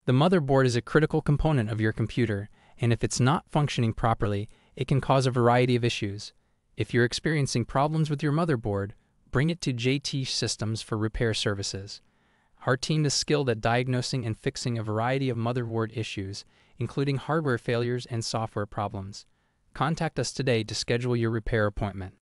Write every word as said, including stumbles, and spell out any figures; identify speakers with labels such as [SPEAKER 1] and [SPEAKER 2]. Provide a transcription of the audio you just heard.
[SPEAKER 1] The motherboard is a critical component of your computer, and if it's not functioning properly, it can cause a variety of issues. If you're experiencing problems with your motherboard, bring it to J T Systems for repair services. Our team is skilled at diagnosing and fixing a variety of motherboard issues, including hardware failures and software problems. Contact us today to schedule your repair appointment.